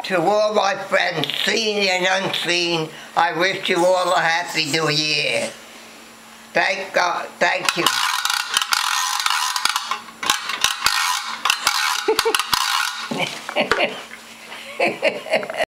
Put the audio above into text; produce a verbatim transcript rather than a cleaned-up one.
To all my friends, seen and unseen, I wish you all a happy new year. Thank God, thank you.